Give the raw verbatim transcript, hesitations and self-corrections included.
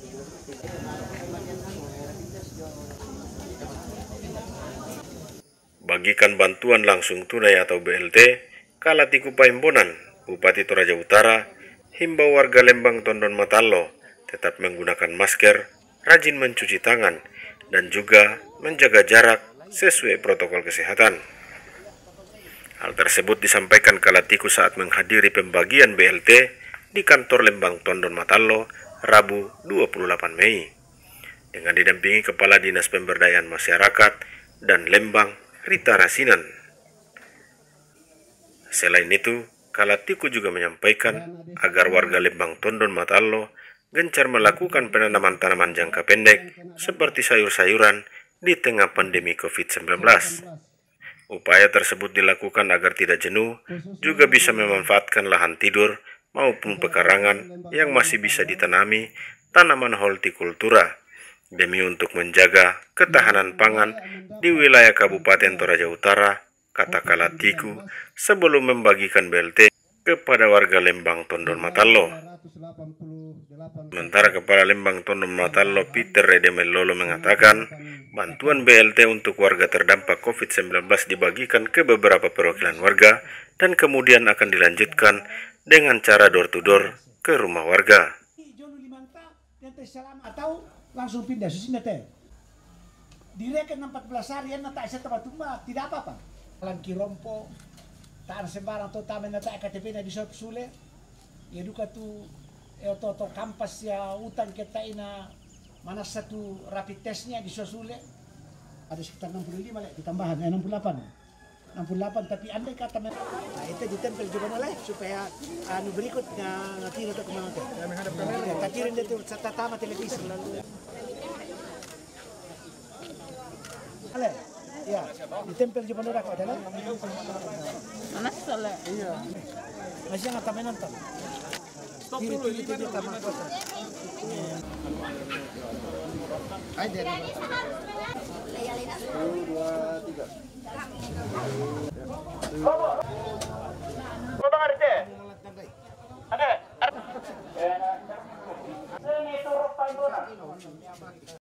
Bagikan bantuan langsung tunai atau B L T, Kalatiku Paimbonan, Bupati Toraja Utara, himbau warga Lembang Tondon Matallo tetap menggunakan masker, rajin mencuci tangan, dan juga menjaga jarak sesuai protokol kesehatan. Hal tersebut disampaikan Kalatiku saat menghadiri pembagian B L T di kantor Lembang Tondon Matallo, Rabu dua puluh delapan Mei, dengan didampingi Kepala Dinas Pemberdayaan Masyarakat dan Lembang, Rita Rasinan. Selain itu, Kalatiku juga menyampaikan agar warga Lembang Tondon Matallo gencar melakukan penanaman tanaman jangka pendek seperti sayur-sayuran di tengah pandemi covid sembilan belas. Upaya tersebut dilakukan agar tidak jenuh, juga bisa memanfaatkan lahan tidur maupun pekarangan yang masih bisa ditanami tanaman hortikultura demi untuk menjaga ketahanan pangan di wilayah Kabupaten Toraja Utara, kata Kalatiku sebelum membagikan B L T kepada warga Lembang Tondon Matallo. Sementara Kepala Lembang Tondon Matallo Peter Redemelolo mengatakan bantuan B L T untuk warga terdampak covid sembilan belas dibagikan ke beberapa perwakilan warga dan kemudian akan dilanjutkan dengan cara door to door ke rumah warga. Langsung pindah susina teh. Direken empat belas hari na tak isa tempat rumah, tidak apa-apa. Lang kirompo, tak sembarang to tamen na tak K T P na di sule. Ya duka tu e to to kampas ya utang kita ina mana satu rapid testnya di sule. Ada sekitar enam puluh lima lek ditambahan eh, enam puluh delapan. enam puluh delapan tapi andai kata nah itu ditempel juga oleh supaya anu berikutnya nanti untuk kemana teh. Ya, takirin dia tuh tatama televisi lalu. Ale, ya, ditempel juga orang kok ada. Mana salah? Iya. Masih nggak tamen nonton. Stop dulu ini dia taman kota. Aja.